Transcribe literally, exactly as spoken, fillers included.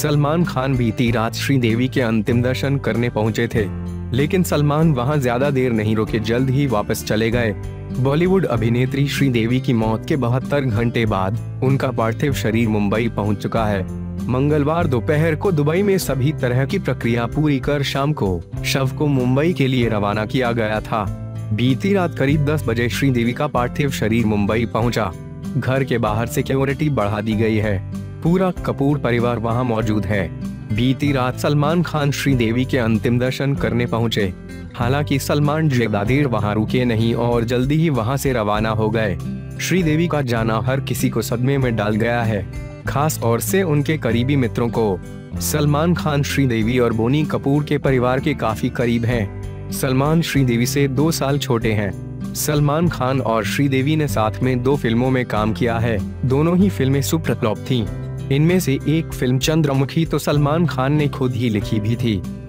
सलमान खान बीती रात श्रीदेवी के अंतिम दर्शन करने पहुंचे थे, लेकिन सलमान वहां ज्यादा देर नहीं रुके, जल्द ही वापस चले गए। बॉलीवुड अभिनेत्री श्रीदेवी की मौत के बहत्तर घंटे बाद उनका पार्थिव शरीर मुंबई पहुंच चुका है। मंगलवार दोपहर को दुबई में सभी तरह की प्रक्रिया पूरी कर शाम को शव को मुंबई के लिए रवाना किया गया था। बीती रात करीब दस बजे श्रीदेवी का पार्थिव शरीर मुंबई पहुंचा। घर के बाहर सिक्योरिटी बढ़ा दी गई है। पूरा कपूर परिवार वहां मौजूद है। बीती रात सलमान खान श्रीदेवी के अंतिम दर्शन करने पहुंचे। हालांकि सलमान ज्यादा देर वहां रुके नहीं और जल्दी ही वहां से रवाना हो गए। श्रीदेवी का जाना हर किसी को सदमे में डाल गया है, खास तौर से उनके करीबी मित्रों को। सलमान खान श्रीदेवी और बोनी कपूर के परिवार के काफी करीब हैं। सलमान श्रीदेवी से दो साल छोटे हैं। सलमान खान और श्रीदेवी ने साथ में दो फिल्मों में काम किया है। दोनों ही फिल्में सुपरफ्लॉप थीं। इनमें से एक फिल्म चंद्रमुखी तो सलमान खान ने खुद ही लिखी भी थी।